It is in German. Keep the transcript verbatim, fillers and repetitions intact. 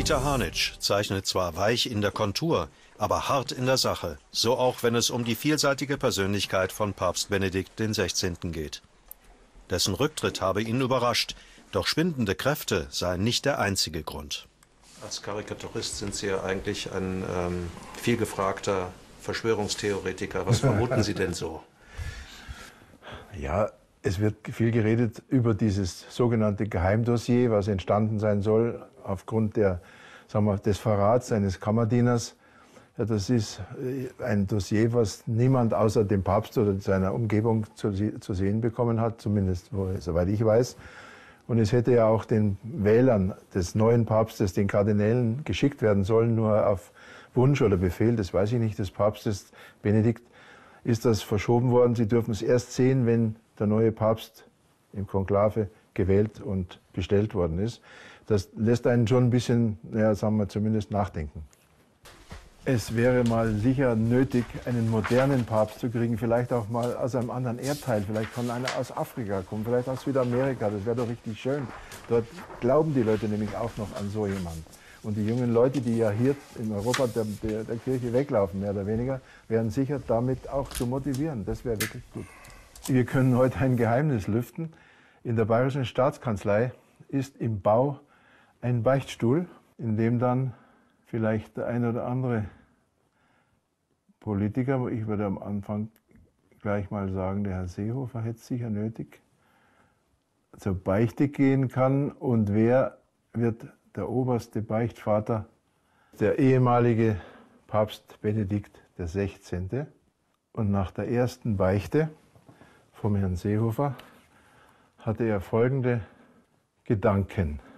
Dieter Harnitsch zeichnet zwar weich in der Kontur, aber hart in der Sache, so auch wenn es um die vielseitige Persönlichkeit von Papst Benedikt der Sechzehnten geht. Dessen Rücktritt habe ihn überrascht, doch schwindende Kräfte seien nicht der einzige Grund. Als Karikaturist sind Sie ja eigentlich ein ähm, vielgefragter Verschwörungstheoretiker. Was vermuten Sie denn so? Ja, es wird viel geredet über dieses sogenannte Geheimdossier, was entstanden sein soll aufgrund der, sagen wir, des Verrats eines Kammerdieners. Ja, das ist ein Dossier, was niemand außer dem Papst oder seiner Umgebung zu, zu sehen bekommen hat, zumindest soweit ich weiß. Und es hätte ja auch den Wählern des neuen Papstes, den Kardinälen, geschickt werden sollen, nur auf Wunsch oder Befehl, das weiß ich nicht, des Papstes Benedikt, ist das verschoben worden. Sie dürfen es erst sehen, wenn der neue Papst im Konklave gewählt und bestellt worden ist. Das lässt einen schon ein bisschen, ja, sagen wir zumindest, nachdenken. Es wäre mal sicher nötig, einen modernen Papst zu kriegen, vielleicht auch mal aus einem anderen Erdteil, vielleicht von einer aus Afrika kommen, vielleicht aus Südamerika, das wäre doch richtig schön. Dort glauben die Leute nämlich auch noch an so jemanden. Und die jungen Leute, die ja hier in Europa der, der, der Kirche weglaufen, mehr oder weniger, wären sicher damit auch zu motivieren. Das wäre wirklich gut. Wir können heute ein Geheimnis lüften. In der Bayerischen Staatskanzlei ist im Bau ein Beichtstuhl, in dem dann vielleicht der ein oder andere Politiker, ich würde am Anfang gleich mal sagen, der Herr Seehofer hätte es sicher nötig, zur Beichte gehen kann. Und wer wird der oberste Beichtvater? Der ehemalige Papst Benedikt der Sechzehnte. Und nach der ersten Beichte vom Herrn Seehofer hatte er folgende Gedanken.